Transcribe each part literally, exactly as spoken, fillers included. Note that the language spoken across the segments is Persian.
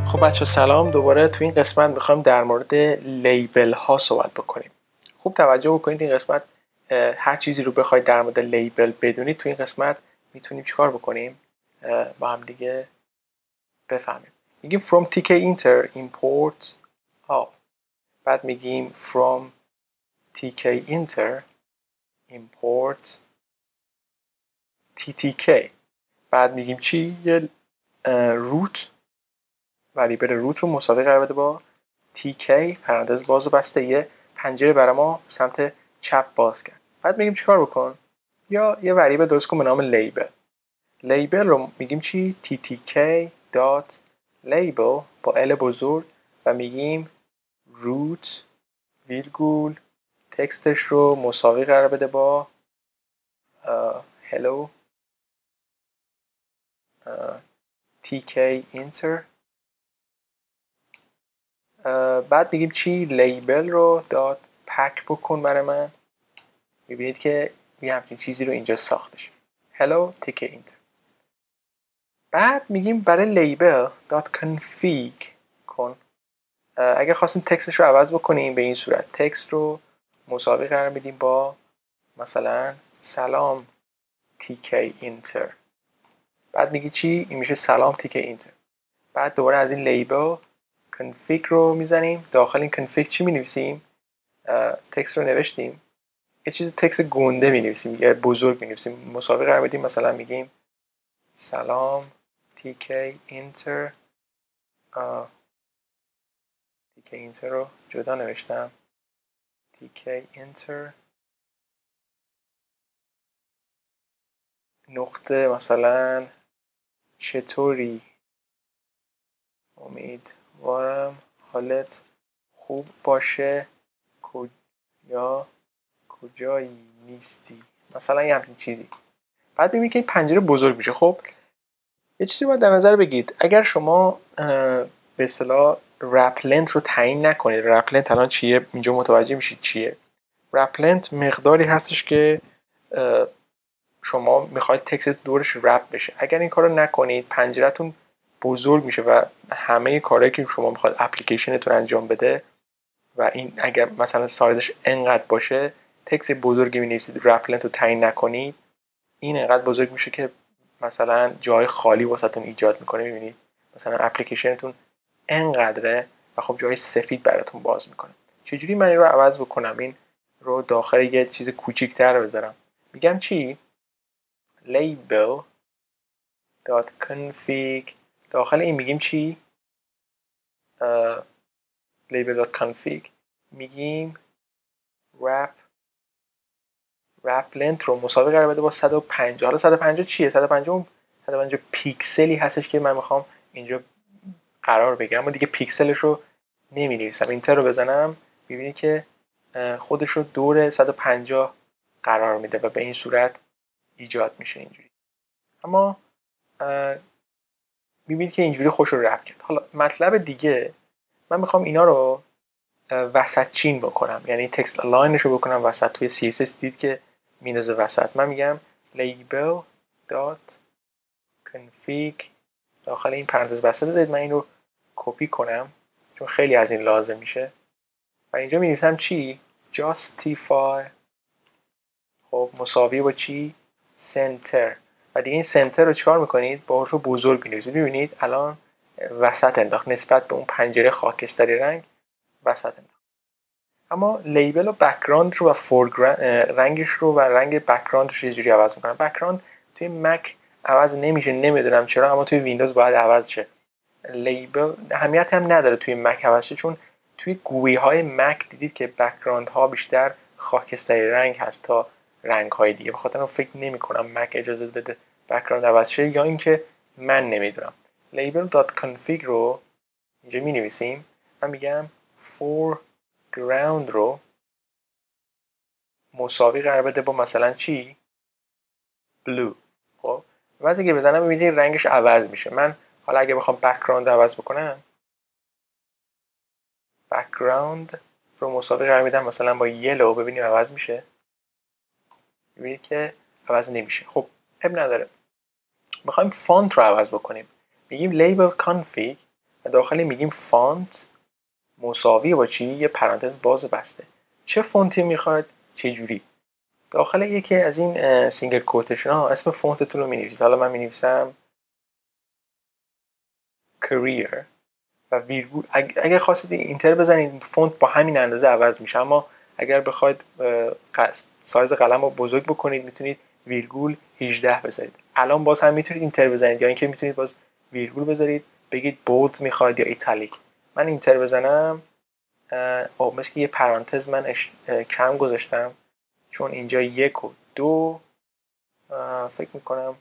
خب بچه سلام، دوباره تو این قسمت میخوایم در مورد لیبل ها صحبت بکنیم. خوب توجه بکنید این قسمت هر چیزی رو بخواید در مورد لیبل بدونید تو این قسمت میتونیم چیکار بکنیم با هم دیگه بفهمیم. میگیم from tkinter import all. بعد میگیم from tkinter import ttk. بعد میگیم چی؟ یه روت وریبل روت رو مساوی قرار بده با tk پرانتز باز و بسته، یه پنجره برای ما سمت چپ باز کرد. بعد میگیم چیکار بکن؟ یا یه وریبل درست کن به نام لیبل. لیبل رو میگیم چی؟ ttk dot label با ال بزرگ و میگیم روت ویرگول تکستش رو مساوی قرار بده با hello tk enter. بعد میگیم چی؟ لیبل رو دات پک بکن برای من. میبینید که یه همچین چیزی رو اینجا ساختش hello tk enter. بعد میگیم برای لیبل دات config کن. اگر خواستیم تکستش رو عوض بکنیم به این صورت تکست رو مساوی قرار میدیم با مثلا سلام tk enter. بعد میگی چی؟ این میشه سلام tk enter. بعد دوباره از این لیبل config رو میزنیم. داخل این config چی مینویسیم؟ تکست رو نوشتیم، یه چیز تکست گنده مینویسیم یا بزرگ مینویسیم، مساوی قرار بدیم. مثلا میگیم سلام tk enter. tk enter رو جدا نوشتم tk enter نقطه مثلا چطوری، امیدوارم حالت خوب باشه، کجا کجایی نیستی، مثلا یه همچین چیزی. بعد ببینید که این پنجره بزرگ میشه. خب یه چیزی باید در نظر بگیرید، اگر شما به اصطلاح رپ لنت رو تعیین نکنید. رپ لنت الان چیه؟ اینجا متوجه میشید چیه. رپ لنت مقداری هستش که شما میخواید تکست دورش رپ بشه. اگر این کارو نکنید پنجره‌تون بزرگ میشه و همه کارهایی که شما میخواید اپلیکیشنتون انجام بده و این اگر مثلا سایزش انقدر باشه، تکست بزرگی می‌نویسید رپ لنت رو تعیین نکنید، این انقدر بزرگ میشه که مثلا جای خالی واسهتون ایجاد میکنه. میبینید مثلا اپلیکیشنتون انقدره و خب جای سفید براتون باز میکنه. چجوری من این رو عوض بکنم؟ این رو داخل یه چیز کوچیک‌تر بذارم. میگم چی؟ label dot config. داخل این میگیم چی؟ uh, label dot config میگیم wrap wrap length رو مساوی قرار بده با صد و پنجاه. حالا صد و پنجاه چیه؟ صد و پنجاه اون صد و پنجاه پیکسلی هستش که من میخوام اینجا قرار بگیرم و دیگه پیکسلش رو نمی نویسم. اینتر رو بزنم ببینید که خودش رو دور صد و پنجاه قرار میده و به این صورت ایجاد میشه اینجوری. اما میبینید که اینجوری خوش رو رپ کرد. حالا مطلب دیگه، من میخوام اینا رو وسط چین بکنم، یعنی تکست الاینش رو بکنم وسط. توی سی اس اس دید که میندازه وسط. من میگم label dot config داخل این پرانتز بسته بذارید. من این رو کپی کنم چون خیلی از این لازم میشه و اینجا می‌نویسم چی؟ justify خب مساوی با چی؟ center. و دیگه این center رو چیکار میکنید؟ با حرف بزرگ می‌نویسید. می‌بینید الان وسط انداخت، نسبت به اون پنجره خاکستری رنگ وسط انداخت. اما لیبل و بک‌گراند رو و فورگراند رنگش رو و رنگ بک‌گراندش رو یه جوری عوض می‌کنم. بک‌گراند توی مک عوض نمیشه، نمیدونم چرا، اما توی ویندوز باید عوض شه. لیبل اهمیتی هم نداره توی مک عوض شه، چون توی گوی های مک دیدید که بک‌گراند ها بیشتر خاکستری رنگ هست تا رنگ های دیگه. بخاطر اون فکر نمی کنم مک اجازه بده بک‌گراند عوض شه، یا اینکه من نمیدونم. label.config رو اینجا می نویسیم. من میگم foreground رو مساوی قرار بده با مثلا چی؟ blue. خب وقتی که بزنم میبینید رنگش عوض میشه. من حالا اگه بخوام بک‌گراند رو عوض بکنم، بک‌گراند رو مساوی قرار میدم مثلا با یلو، ببینیم عوض میشه. ببینید که عوض نمیشه. خب اب نداره. میخوایم فونت رو عوض بکنیم. میگیم label config و داخل میگیم فانت مساوی با چی؟ یه پرانتز باز بسته. چه فونتی میخواد؟ چه جوری؟ داخل یکی از این سینگل کوتیشن ها اسم فونتتون رو مینویسید. حالا من مینویسم career و ویرگول. اگر خواستید اینتر بزنید فونت با همین اندازه عوض میشه، اما اگر بخواید سایز قلم رو بزرگ بکنید میتونید ویرگول هجده بذارید. الان باز هم میتونید اینتر بزنید یا اینکه میتونید باز ویرگول بذارید بگید بولد میخواد یا ایتالیک. من اینتر بزنم او مثل که یه پرانتز من اش... کم گذاشتم چون اینجا یک و دو فکر میکنم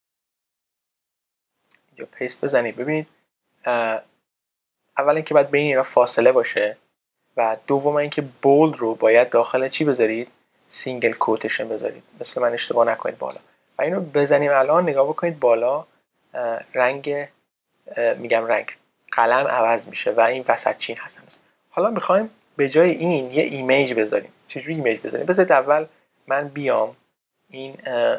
اینجا پیست بزنید. ببینید اولا که باید بین اینا فاصله باشه و دوم اینکه بولد رو باید داخل چی بذارید؟ سینگل کوتیشن بذارید. مثل من اشتباه نکنید بالا. و اینو بزنیم الان نگاه بکنید بالا رنگ میگم رنگ قلم عوض میشه و این وسط چین هست. حالا میخوایم به جای این یه ایمیج بذاریم. چجوری ایمیج بذاریم؟ بذارید اول من بیام این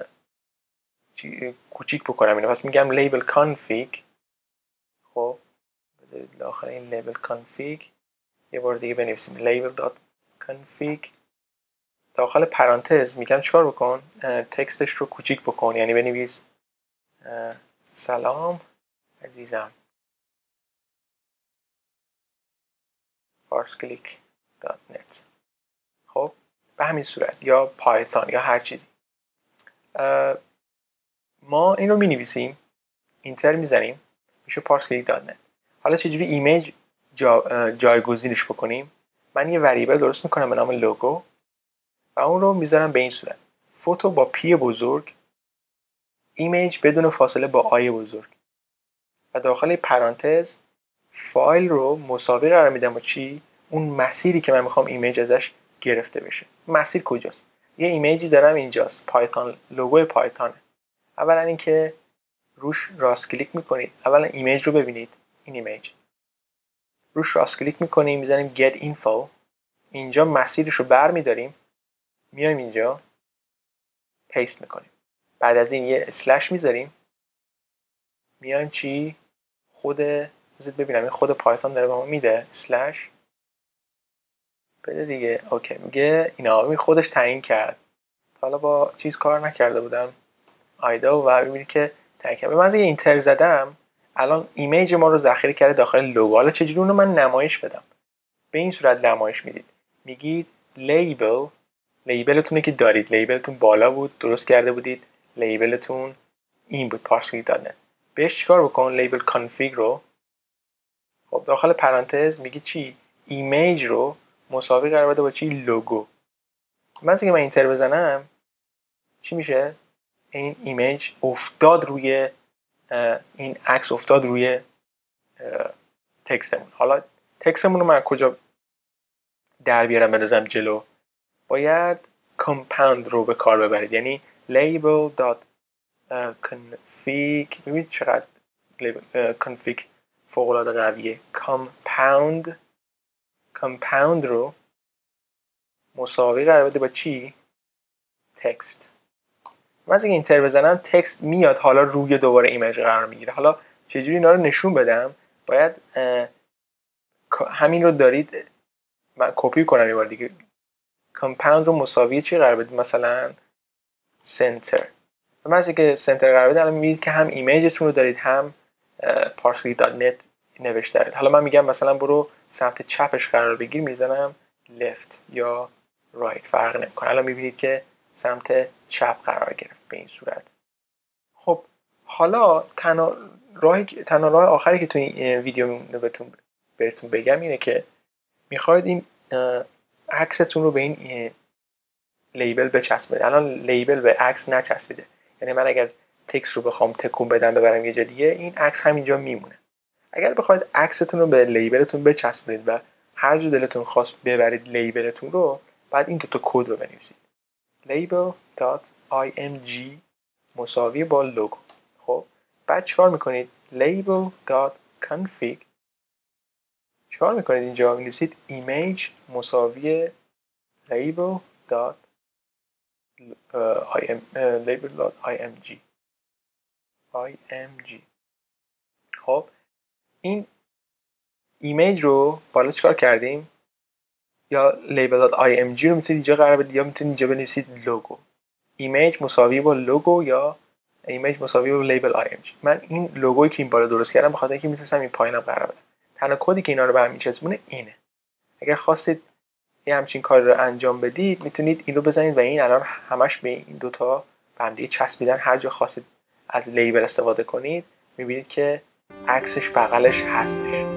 کوچیک بکنم اینو. پس میگم لیبل کانفیگ. خب بذارید داخل این لیبل کانفیگ یه بار دیگه بنویسیم label.config. داخل پرانتز میگم چیکار بکن؟ تکستش رو کوچیک بکن، یعنی بنویس سلام عزیزم پارسکلیک دات نت. خب به همین صورت یا پایتون یا هر چیزی. ما این رو می نویسیم اینتر میزنیم میشه پارسکلیک دات نت. حالا چجوری ایمیج جا جایگزینش بکنیم؟ من یه وریبل درست میکنم به نام لوگو و اون رو میذارم به این صورت: فوتو با پی بزرگ، ایمیج بدون فاصله با آی بزرگ و داخل پرانتز فایل رو مساوی قرار میدم با چی؟ اون مسیری که من میخوام ایمیج ازش گرفته بشه. مسیر کجاست؟ یه ایمیجی دارم اینجاست، پایتون، لوگوی پایتونه. اولا اینکه روش راست کلیک میکنید، اولا ایمیج رو ببینید، این ایمیج روش راست کلیک میکنیم میزنیم get info، اینجا مسیرش رو بر میداریم میایم اینجا پیست میکنیم. بعد از این یه اسلش میذاریم میایم چی؟ خود بذارید ببینم این خود پایتون داره به ما میده اسلش بده دیگه. اوکی میگه اینا می خودش تعیین کرد. حالا با چیز کار نکرده بودم آیدا و میبینید که تعیین کرد. من از اینتر زدم الان ایمیج ما رو ذخیره کرده داخل لوگو. حالا چجوری اون رو من نمایش بدم؟ به این صورت نمایش میدید، میگید لیبل، لیبلتونه که دارید، لیبلتون بالا بود درست کرده بودید، لیبلتون این بود پارسکلیک دات نت. بهش چیکار بکن؟ لیبل کانفیگ رو خب داخل پرانتز میگی چی؟ ایمیج رو مساوی قرار بده با چی؟ لوگو. مثلا که من اینتر بزنم چی میشه؟ این ایمیج افتاد روی این عکس افتاد روی تکستمون. حالا تکستمون رو من کجا در بیارم بندازم جلو؟ باید کامپاوند رو به کار ببرید، یعنی label.config. ببینید چقدر config فوق العاده قویه. compound compound رو مساوی قرار بده با چی؟ تکست. من اگه اینتر بزنم تکست میاد حالا روی دوباره ایمیج قرار میگیره. حالا چجوری اینا رو نشون بدم؟ باید همین رو دارید من کپی کنم یه بار دیگه. کامپاوند رو مساوی چی قرار بدید؟ مثلا سنتر. من از اینکه سنتر قرار بدید الان میبینید که هم ایمیجتون رو دارید هم پارسکلیک دات نت نوشته دارید. حالا من میگم مثلا برو سمت چپش قرار بگیر میزنم left یا right، فرق نمیکنه. الان میبینید که سمت چپ قرار گرفت به این صورت. خب حالا تنها راه تنها راه آخری که تو این ویدیو بهتون بهتون بگم اینه که میخواید این عکستون رو به این لیبل بچسبونید. الان لیبل به عکس نچسبیده، یعنی من اگر تکست رو بخوام تکون بدم ببرم یه جا دیگه این عکس همینجا میمونه. اگر بخواید عکستون رو به لیبلتون بچسبونید و هر جا دلتون خواست ببرید لیبلتون رو، بعد این دو تا کد رو بنویسید label.img مساوی با لوگو. خب بعد چیکار میکنید؟ label.config چیکار میکنید؟ اینجا می‌نویسید image مساوی label.img label.img img. خب این ایمیج رو بالا چیکار کردیم؟ یا لیبل آی ام جی رو میتونید اینجا قرار بدید یا میتونید اینجا بنویسید لوگو. ایمیج مساوی با لوگو یا ایمیج مساوی با لیبل آی ام جی. من این لوگویی که این بالا درست کردم بخاطر اینکه میتونستم این پایینم قرار بدم. تنها کدی که اینا رو به هم میچسبونه اینه. اگر خواستید یه همچین کار رو انجام بدید میتونید این رو بزنید و این الان همش به این دوتا به هم دیگه چسبیدن. هر جا خواستید از لیبل استفاده کنید میبینید که عکسش بغلش هستش.